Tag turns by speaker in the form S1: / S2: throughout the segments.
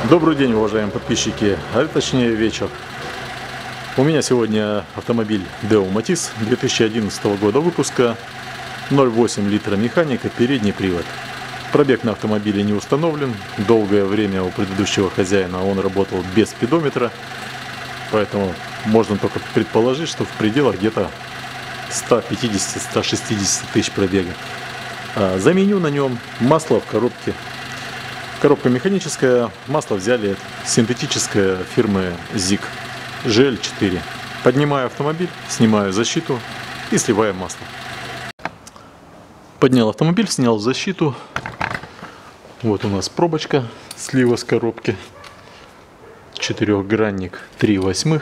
S1: Добрый день, уважаемые подписчики, точнее вечер. У меня сегодня автомобиль Deo Matiz 2011 года выпуска, 0,8 литра механика, передний привод. Пробег на автомобиле не установлен, долгое время у предыдущего хозяина он работал без спидометра, поэтому можно только предположить, что в пределах где-то 150-160 тысяч пробега. Заменю на нем масло в коробке. Коробка механическая, масло взяли синтетическое фирмы ZIG GL4. Поднимаю автомобиль, снимаю защиту и сливаю масло. Поднял автомобиль, снял защиту. Вот у нас пробочка слива с коробки. Четырехгранник 3/8.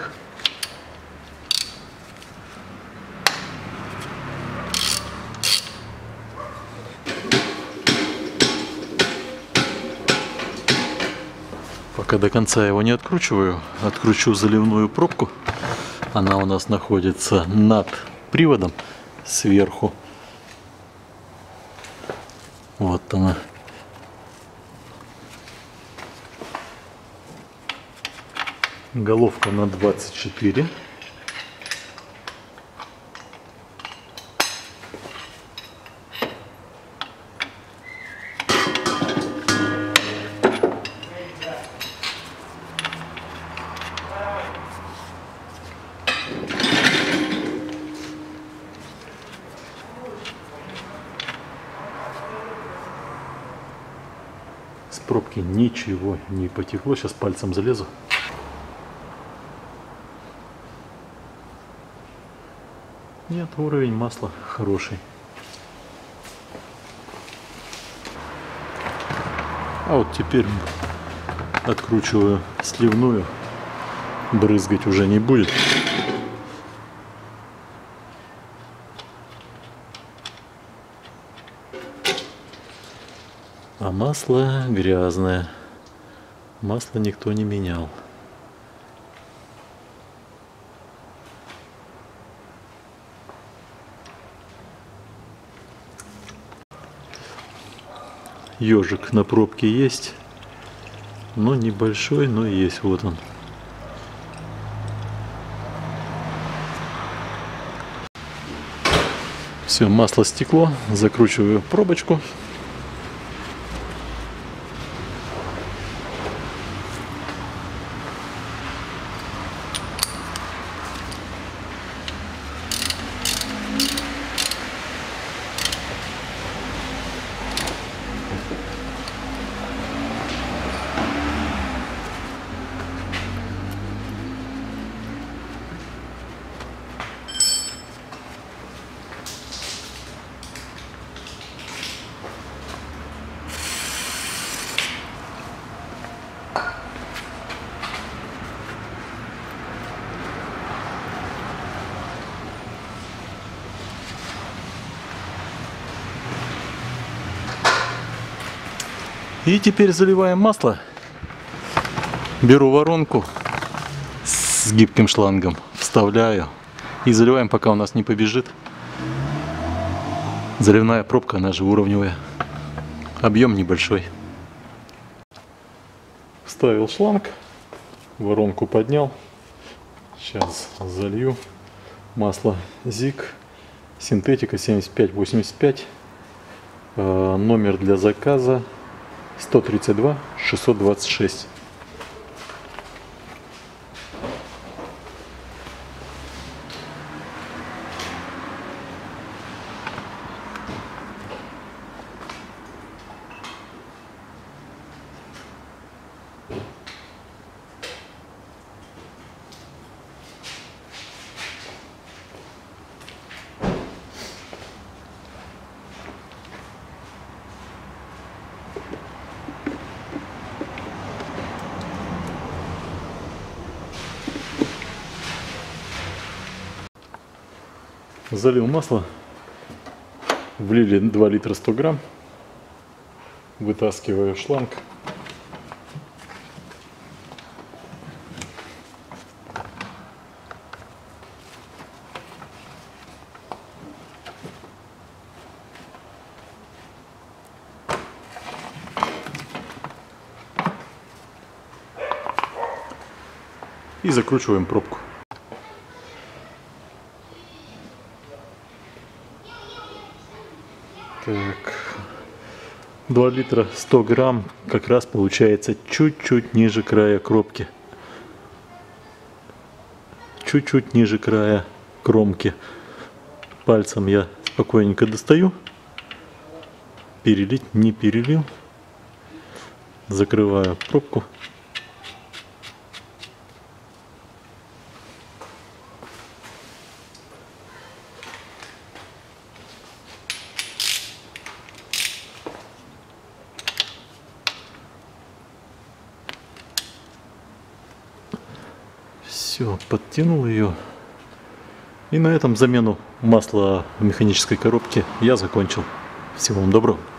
S1: Пока до конца его не откручиваю, откручу заливную пробку. Она у нас находится над приводом сверху. Вот она. Головка на 24. С пробки ничего не потекло. Сейчас пальцем залезу. Нет, уровень масла хороший. А вот теперь откручиваю сливную. Брызгать уже не будет. А масло грязное. Масло никто не менял. Ежик на пробке есть, но небольшой, но есть. Вот он. Все, масло стекло. Закручиваю пробочку. И теперь заливаем масло. Беру воронку с гибким шлангом, вставляю и заливаем, пока у нас не побежит. Заливная пробка, она же уровневая. Объем небольшой. Вставил шланг, воронку поднял. Сейчас залью. Масло ZIG, синтетика 7585. Номер для заказа 132 626. Залил масло, влили 2 литра 100 грамм, вытаскиваю шланг. и закручиваем пробку. Так, 2 литра 100 грамм как раз получается чуть-чуть ниже края кромки. Чуть-чуть ниже края кромки. Пальцем я спокойненько достаю. Перелить не перелил. Закрываю пробку. Все, подтянул ее. И на этом замену масла в механической коробке я закончил. Всего вам доброго.